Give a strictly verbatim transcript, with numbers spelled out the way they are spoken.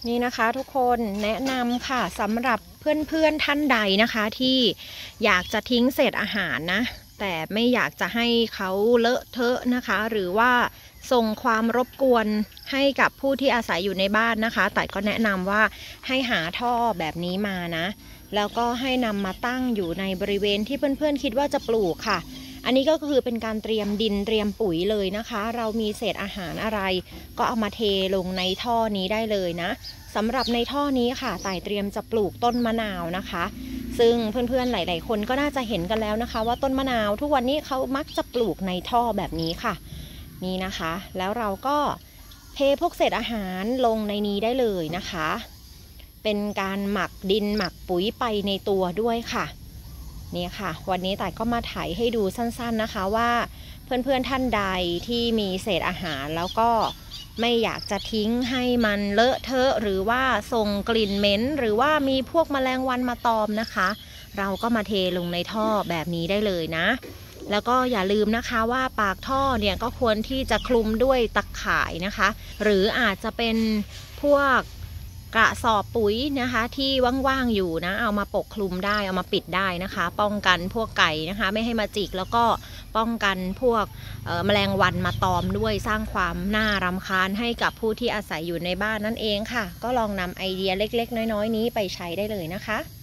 นี่นะคะทุกคนแนะนำค่ะสำหรับเพื่อนๆท่านใดนะคะที่อยากจะทิ้งเศษอาหารนะแต่ไม่อยากจะให้เขาเลอะเทอะนะคะหรือว่าส่งความรบกวนให้กับผู้ที่อาศัยอยู่ในบ้านนะคะแต่ก็แนะนำว่าให้หาท่อแบบนี้มานะแล้วก็ให้นำมาตั้งอยู่ในบริเวณที่เพื่อนๆคิดว่าจะปลูกค่ะอันนี้ก็คือเป็นการเตรียมดินเตรียมปุ๋ยเลยนะคะเรามีเศษอาหารอะไรก็เอามาเทลงในท่อนี้ได้เลยนะสำหรับในท่อนี้ค่ะต่ายเตรียมจะปลูกต้นมะนาวนะคะซึ่งเพื่อนๆหลายๆคนก็น่าจะเห็นกันแล้วนะคะว่าต้นมะนาวทุกวันนี้เขามักจะปลูกในท่อแบบนี้ค่ะนี่นะคะแล้วเราก็เทพวกเศษอาหารลงในนี้ได้เลยนะคะเป็นการหมักดินหมักปุ๋ยไปในตัวด้วยค่ะนี่ค่ะวันนี้ต่ายก็มาถ่ายให้ดูสั้นๆนะคะว่าเพื่อนๆท่านใดที่มีเศษอาหารแล้วก็ไม่อยากจะทิ้งให้มันเลอะเทอะหรือว่าส่งกลิ่นเหม็นหรือว่ามีพวกแมลงวันมาตอมนะคะเราก็มาเทลงในท่อแบบนี้ได้เลยนะแล้วก็อย่าลืมนะคะว่าปากท่อเนี่ยก็ควรที่จะคลุมด้วยตะข่ายนะคะหรืออาจจะเป็นพวกกระสอบปุ๋ยนะคะที่ว่างๆอยู่นะเอามาปกคลุมได้เอามาปิดได้นะคะป้องกันพวกไก่นะคะไม่ให้มาจิกแล้วก็ป้องกันพวกแมลงวันมาตอมด้วยสร้างความน่ารำคาญให้กับผู้ที่อาศัยอยู่ในบ้านนั่นเองค่ะก็ลองนำไอเดียเล็กๆน้อยๆนี้ไปใช้ได้เลยนะคะ